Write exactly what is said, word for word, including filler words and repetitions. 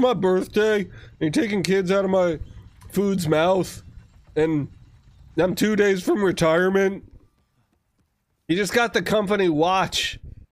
my birthday, and you're taking kids out of my food's mouth, and I'm two days from retirement. You just got the company watch.